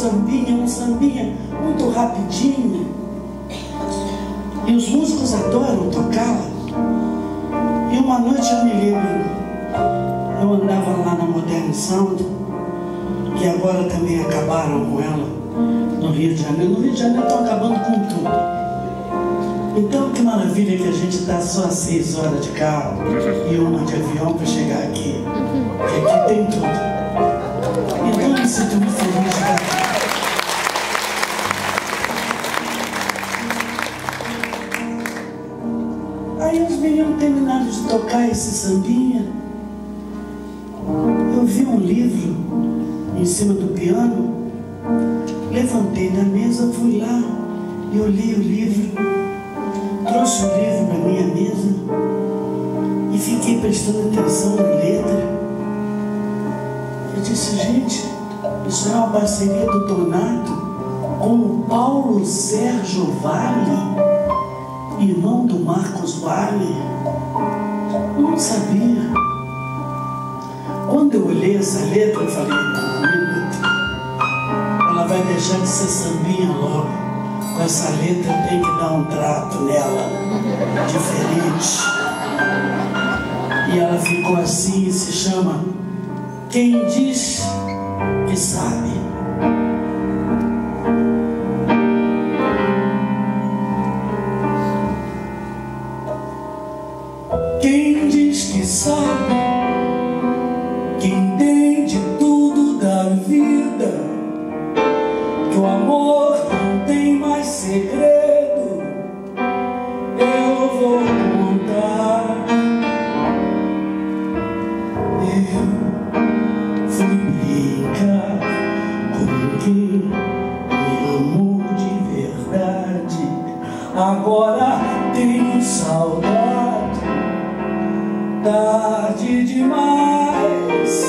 um sambinha muito rapidinho. E os músicos adoram tocar. E uma noite eu me lembro, eu andava lá na Modern Sound, que agora também acabaram com ela, no Rio de Janeiro. No Rio de Janeiro estão acabando com tudo. Então que maravilha que a gente está só 6 horas de carro e uma de avião para chegar aqui. Porque aqui tem tudo. Então eu me sinto muito feliz, cara. Aí os meninos terminaram de tocar esse sambinha. Eu vi um livro em cima do piano, levantei da mesa, fui lá e olhei o livro. Trouxe o livro para minha mesa e fiquei prestando atenção na letra. Eu disse, gente, isso é uma parceria do Donato com o Paulo Sérgio Vale, irmão do Marcos Vale. Eu não sabia. Quando eu olhei essa letra, eu falei, não, um minuto. Ela vai deixar de ser sambinha logo. Com essa letra tem que dar um trato nela, diferente. E ela ficou assim e se chama Quem Diz Que Sabe. Quem diz que sabe, que entende tudo da vida, que o amor não tem mais segredo, eu vou contar. Eu fui brincar com quem me amou de verdade, agora tenho saudade, tarde demais.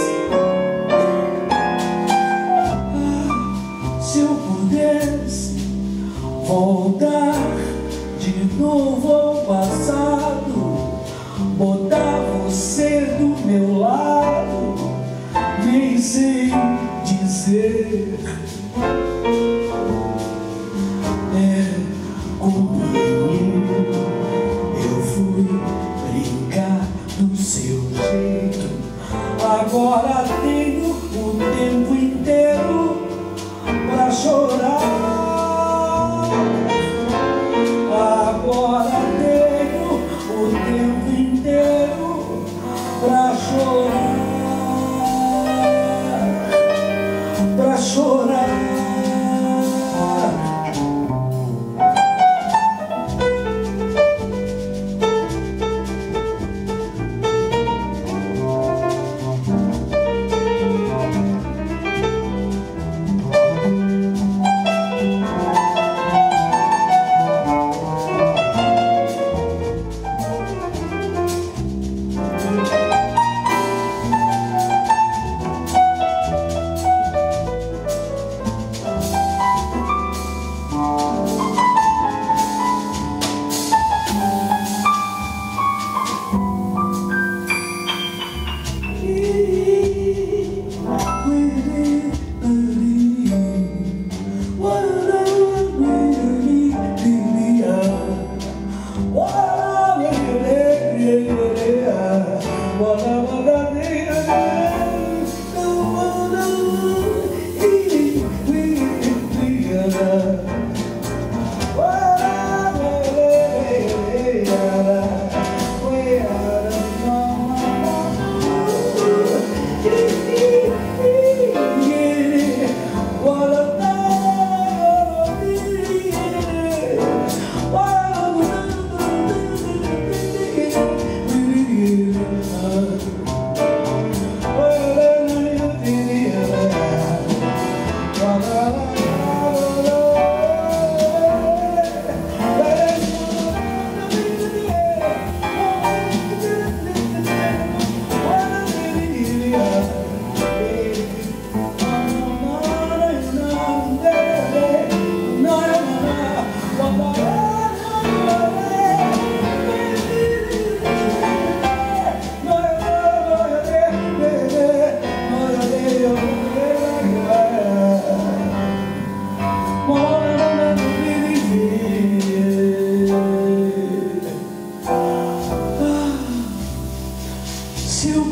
Se eu pudesse voltar de novo ao passado, botar você do meu lado, nem sei dizer. Companheiro, eu fui brincar do seu jeito, agora tenho o tempo inteiro pra chorar. Agora tenho o tempo inteiro pra chorar, pra chorar.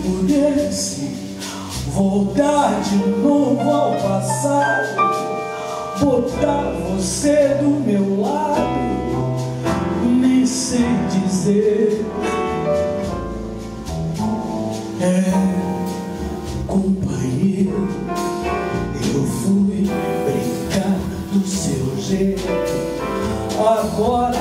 pudesse voltar de novo ao passado, botar você do meu lado, nem sei dizer. Companheiro, eu fui brincar do seu jeito, agora